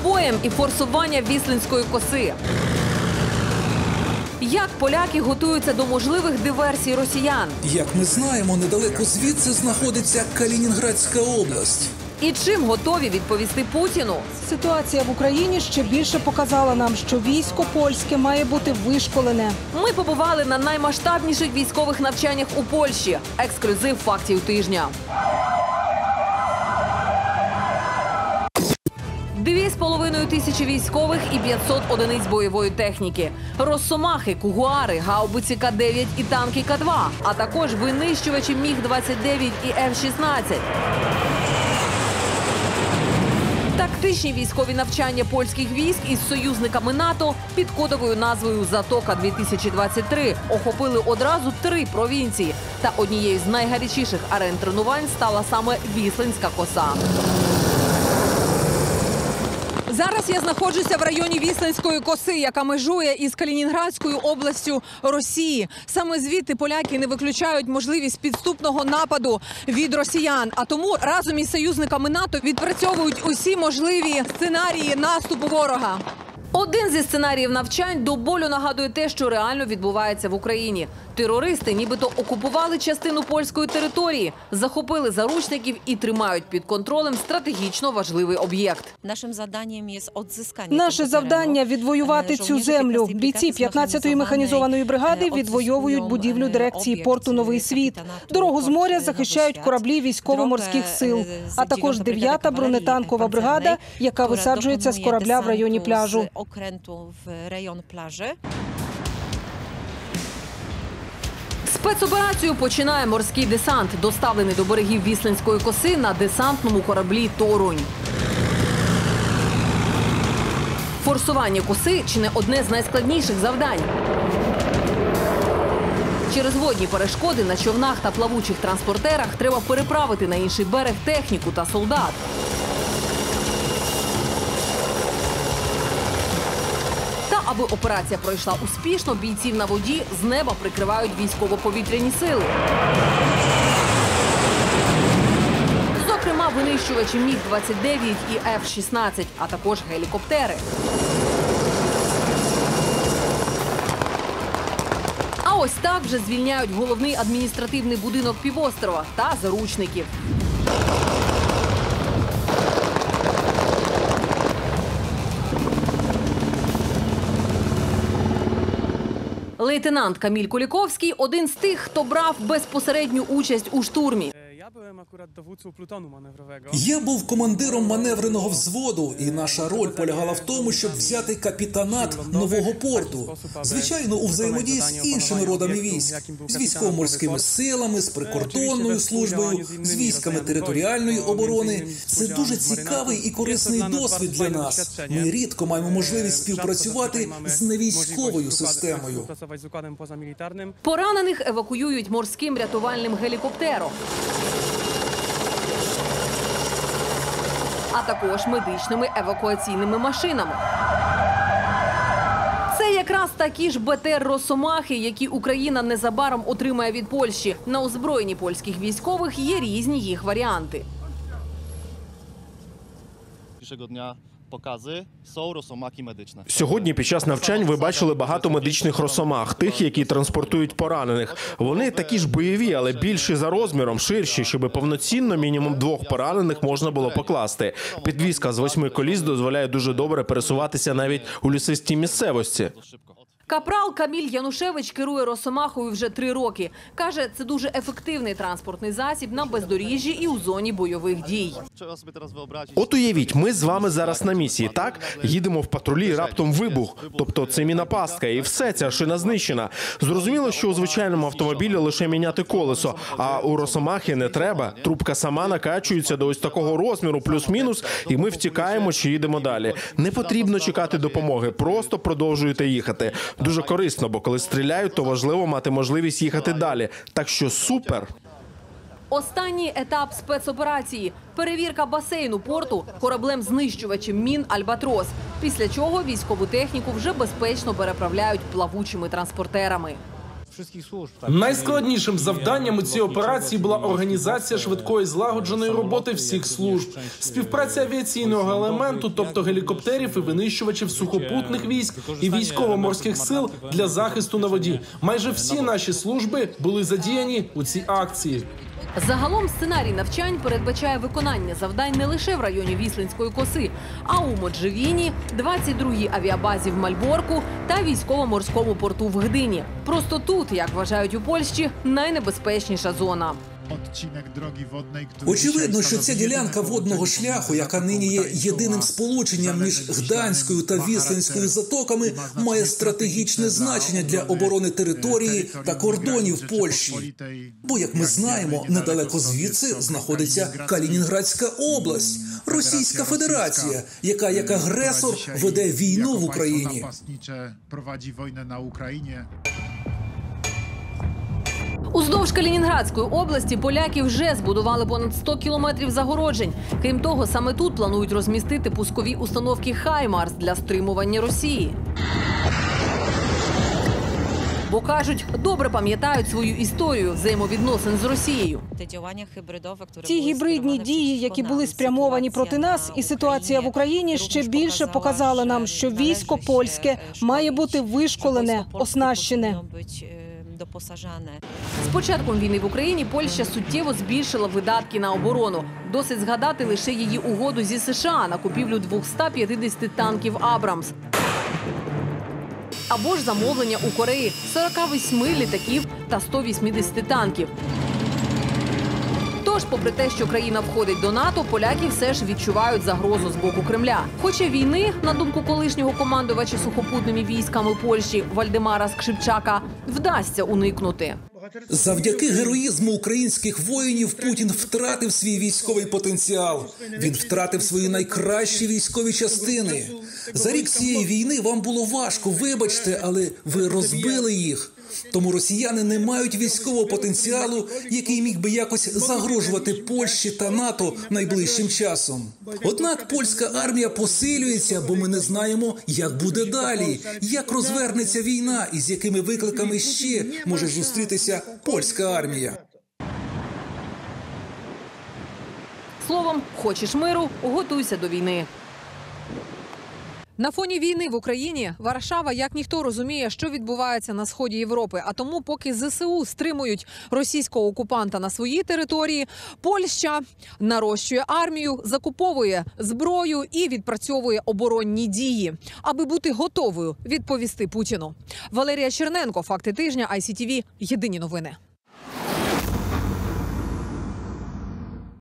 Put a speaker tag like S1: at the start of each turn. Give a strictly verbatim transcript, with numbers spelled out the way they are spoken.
S1: боєм і форсування Віслинської коси. Як поляки готуються до можливих диверсій росіян?
S2: Як ми знаємо, недалеко звідси знаходиться Калінінградська область.
S1: І чим готові відповісти Путіну?
S3: Ситуація в Україні ще більше показала нам, що військо польське має бути вишколене.
S1: Ми побували на наймасштабніших військових навчаннях у Польщі. Ексклюзив фактів тижня. Дві з половиною тисячі військових і п'ятсот одиниць бойової техніки. Росомахи, кугуари, гаубиці К дев'ять і танки К два, а також винищувачі Міг двадцять дев'ять і Ф шістнадцять. Тактичні військові навчання польських військ із союзниками НАТО під кодовою назвою «Затока-дві тисячі двадцять три» охопили одразу три провінції. Та однією з найгарячіших арен тренувань стала саме Віслинська коса.
S3: Зараз я знаходжуся в районі Віслинської коси, яка межує із Калінінградською областю Росії. Саме звідти поляки не виключають можливість підступного нападу від росіян. А тому разом із союзниками НАТО відпрацьовують усі можливі сценарії наступу ворога.
S1: Один зі сценаріїв навчань до болю нагадує те, що реально відбувається в Україні. Терористи нібито окупували частину польської території, захопили заручників і тримають під контролем стратегічно важливий об'єкт.
S4: Нашим завданням є відзискання.
S3: Наше завдання – відвоювати цю землю. Бійці п'ятнадцятої механізованої бригади відвоюють будівлю дирекції порту «Новий світ». Дорогу з моря захищають кораблі військово-морських сил. А також дев'ята бронетанкова бригада, яка висаджується з корабля в районі пляжу.
S1: Спецоперацію починає морський десант, доставлений до берегів Віслинської коси на десантному кораблі «Торунь». Форсування коси – чи не одне з найскладніших завдань. Через водні перешкоди на човнах та плавучих транспортерах треба переправити на інший берег техніку та солдат. Аби операція пройшла успішно, бійців на воді з неба прикривають військово-повітряні сили. Зокрема, винищувачі Міг двадцять дев'ять і Ф шістнадцять, а також гелікоптери. А ось так вже звільняють головний адміністративний будинок півострова та заручників. Лейтенант Каміль Куліковський – один з тих, хто брав безпосередню участь у штурмі.
S2: Я був командиром маневреного взводу, і наша роль полягала в тому, щоб взяти капітанат нового порту. Звичайно, у взаємодії з іншими родами військ. З військово-морськими силами, з прикордонною службою, з військами територіальної оборони. Це дуже цікавий і корисний досвід для нас. Ми рідко маємо можливість співпрацювати з невійськовою системою.
S1: Поранених евакуюють морським рятувальним гелікоптером. А також медичними евакуаційними машинами. Це якраз такі ж Б Т Р «Росомахи», які Україна незабаром отримає від Польщі. На озброєнні польських військових є різні їх варіанти.
S5: Покази są росомахи медичні.
S6: Сьогодні під час навчань ви бачили багато медичних росомах, тих, які транспортують поранених. Вони такі ж бойові, але більші за розміром, ширші, щоб повноцінно мінімум двох поранених можна було покласти. Підвізка з восьми коліс дозволяє дуже добре пересуватися навіть у лісистій місцевості.
S1: Капрал Каміль Янушевич керує «Росомахою» вже три роки. Каже, це дуже ефективний транспортний засіб на бездоріжжі і у зоні бойових дій.
S6: От уявіть, ми з вами зараз на місії, так? Їдемо в патрулі, раптом вибух. Тобто це міна-пастка, і все, ця шина знищена. Зрозуміло, що у звичайному автомобілі лише міняти колесо, а у «Росомахи» не треба. Трубка сама накачується до ось такого розміру, плюс-мінус, і ми втікаємо чи їдемо далі. Не потрібно чекати допомоги, просто продовжуєте їхати. Дуже корисно, бо коли стріляють, то важливо мати можливість їхати далі. Так що супер!
S1: Останній етап спецоперації – перевірка басейну порту кораблем-знищувачем мін «Альбатрос», після чого військову техніку вже безпечно переправляють плавучими транспортерами.
S7: Найскладнішим завданням у цій операції була організація швидкої злагодженої роботи всіх служб, співпраця авіаційного елементу, тобто гелікоптерів і винищувачів сухопутних військ і військово-морських сил для захисту на воді. Майже всі наші служби були задіяні у цій акції.
S1: Загалом сценарій навчань передбачає виконання завдань не лише в районі Віслинської коси, а у Моджевіні, двадцять другій авіабазі в Мальборку та військово-морському порту в Гдині. Просто тут, як вважають у Польщі, найнебезпечніша зона.
S2: Очевидно, що ця ділянка водного шляху, яка нині є єдиним сполученням між Гданською та Віслинською затоками, має стратегічне значення для оборони території та кордонів Польщі. Бо, як ми знаємо, недалеко звідси знаходиться Калінінградська область, Російська Федерація, яка як агресор веде війну в Україні.
S1: Уздовж Калінінградської області поляки вже збудували понад сто кілометрів загороджень. Крім того, саме тут планують розмістити пускові установки «Хаймарс» для стримування Росії. Бо, кажуть, добре пам'ятають свою історію взаємовідносин з Росією.
S8: Ті гібридні дії, які були спрямовані проти нас, і ситуація в Україні ще більше показала нам, що військо польське має бути вишколене, оснащене.
S1: З початком війни в Україні Польща суттєво збільшила видатки на оборону. Досить згадати лише її угоду зі США на купівлю двохсот п'ятдесят танків «Абрамс». Або ж замовлення у Кореї сорок вісім літаків та сто вісімдесят танків. Тож, попри те, що країна входить до НАТО, поляки все ж відчувають загрозу з боку Кремля. Хоча війни, на думку колишнього командувача сухопутними військами Польщі Вальдемара Скрипчака, вдасться уникнути.
S2: Завдяки героїзму українських воїнів Путін втратив свій військовий потенціал. Він втратив свої найкращі військові частини. За рік цієї війни вам було важко, вибачте, але ви розбили їх. Тому росіяни не мають військового потенціалу, який міг би якось загрожувати Польщі та НАТО найближчим часом. Однак польська армія посилюється, бо ми не знаємо, як буде далі, як розвернеться війна і з якими викликами ще може зустрітися польська армія.
S1: Словом, хочеш миру – готуйся до війни.
S3: На фоні війни в Україні Варшава як ніхто розуміє, що відбувається на сході Європи. А тому, поки ЗСУ стримують російського окупанта на своїй території, Польща нарощує армію, закуповує зброю і відпрацьовує оборонні дії, аби бути готовою відповісти Путіну. Валерія Черненко, «Факти тижня», ай сі ті ві, єдині новини.